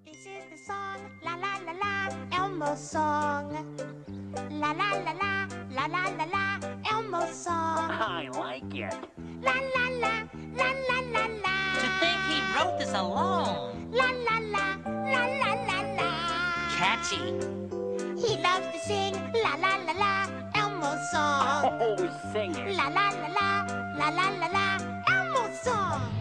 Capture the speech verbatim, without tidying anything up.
This is the song, la la la la, Elmo's song. La la la la, la la la la, Elmo's song. I like it. La la la, la la la la. To think he wrote this alone. La la la, la la la la. Catchy. He loves to sing, la la la la, Elmo's song. Oh, sing it. La la la la, la la la la, Elmo's song.